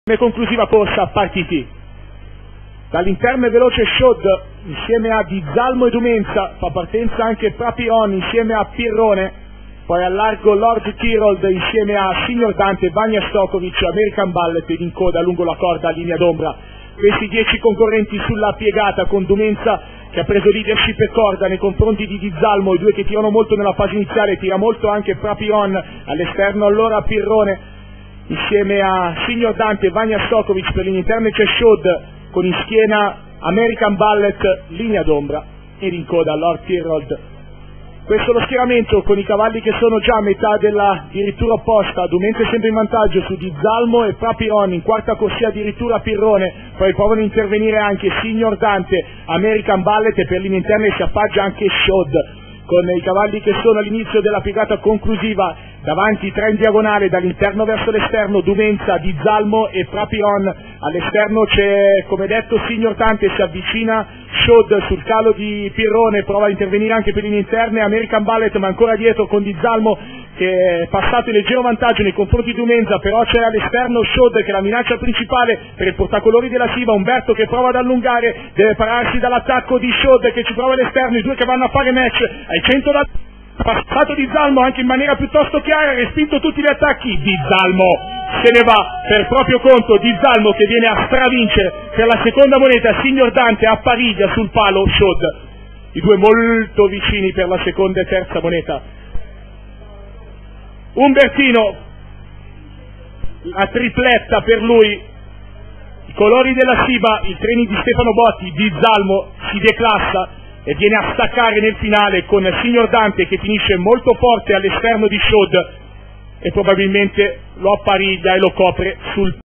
Conclusiva corsa partiti dall'interno veloce Shod insieme a Di Zalmo e Dumenza, fa partenza anche Prapion insieme a Pirrone, poi al largo Lord Kirold insieme a Signor Dante, Vanja Stokovic, American Ballet ed in coda lungo la corda a linea d'ombra. Questi 10 concorrenti sulla piegata, con Dumenza che ha preso leadership e corda nei confronti di Di Zalmo, i due che tirano molto nella fase iniziale, tira molto anche Prapion, all'esterno allora Pirrone insieme a Signor Dante e Vanja Stokovic. Per l'interno c'è Shod con in schiena American Ballet, linea d'ombra, ed in coda Lord Kirold. Questo è lo schieramento con i cavalli che sono già a metà della dirittura opposta. Dumenza è sempre in vantaggio su Di Zalmo e Prapion, in quarta corsia addirittura Pirrone, poi provano a intervenire anche Signor Dante, American Ballet, e per linea interna si appaggia anche Shod con i cavalli che sono all'inizio della piegata conclusiva. Davanti 3 in diagonale, dall'interno verso l'esterno Dumenza, Di Zalmo e Prapion, all'esterno c'è come detto Signor Dante, si avvicina Shod sul calo di Pirrone, prova a intervenire anche per linee interne American Ballet, ma ancora dietro con Di Zalmo che è passato in leggero vantaggio nei confronti di Dumenza, però c'è all'esterno Shod che è la minaccia principale per il portacolori della Siva. Umberto che prova ad allungare, deve pararsi dall'attacco di Shod che ci prova all'esterno, i due che vanno a fare match ai 100 da passato Di Zalmo anche in maniera piuttosto chiara, respinto tutti gli attacchi. Di Zalmo se ne va per proprio conto, Di Zalmo che viene a stravincere per la seconda moneta. Signor Dante appariglia sul palo Shod, i due molto vicini per la seconda e terza moneta. Umbertino, la tripletta per lui, i colori della Siba, i treni di Stefano Botti. Di Zalmo si declassa e viene a staccare nel finale con Signor Dante che finisce molto forte all'esterno di Shod e probabilmente lo appariglia e lo copre sul